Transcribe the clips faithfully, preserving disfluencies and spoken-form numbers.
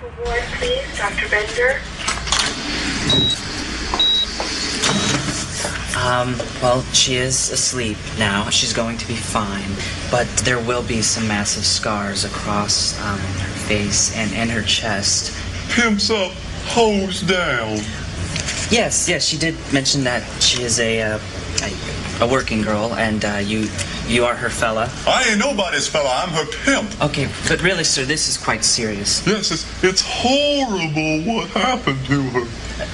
medical ward, please. Doctor Bender. Um, well, she is asleep now. She's going to be fine. But there will be some massive scars across um, her face and, and her chest. Pimps up, hoes down. Yes, yes, she did mention that she is a, uh, a, a working girl, and uh, you you are her fella. I ain't nobody's fella. I'm her pimp. Okay, but really, sir, this is quite serious. Yes, it's, it's horrible what happened to her.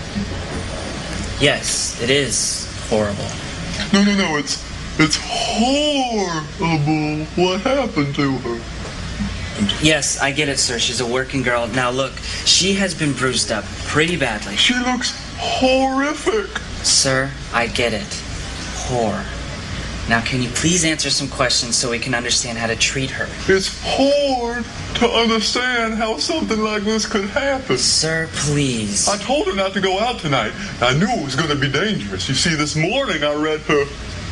Yes, it is horrible. No, no, no, it's it's horrible what happened to her. Yes, I get it, sir. She's a working girl. Now, look, she has been bruised up pretty badly. She looks horrific. Sir, I get it. Horror. Now, can you please answer some questions so we can understand how to treat her? It's hard to understand how something like this could happen. Sir, please. I told her not to go out tonight. I knew it was going to be dangerous. You see, this morning I read her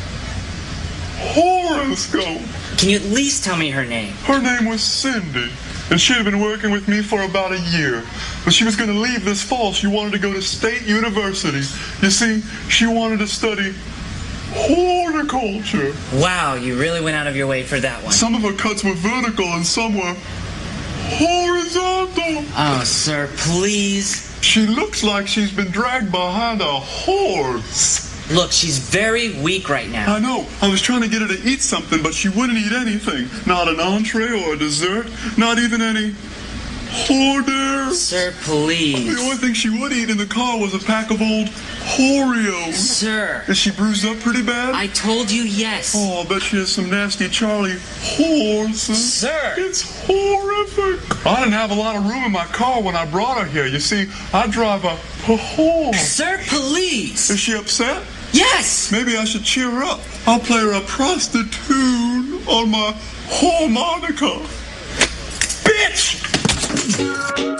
horoscope. Can you at least tell me her name? Her name was Cindy, and she had been working with me for about a year. But she was going to leave this fall. She wanted to go to State University. You see, she wanted to study horticulture. Wow, you really went out of your way for that one. Some of her cuts were vertical and some were horizontal. Oh, sir, please. She looks like she's been dragged behind a horse. Look, she's very weak right now. I know. I was trying to get her to eat something, but she wouldn't eat anything. Not an entree or a dessert. Not even any hors d'oeuvres. Sir, please. The only thing she would eat in the car was a pack of old Oreos. Sir. Is she bruised up pretty bad? I told you yes. Oh, I bet she has some nasty Charlie horses. Sir. It's horrific. I didn't have a lot of room in my car when I brought her here. You see, I drive a horse. Sir, please. Is she upset? Yes. Maybe I should cheer her up. I'll play her a prostitute on my harmonica. Bitch!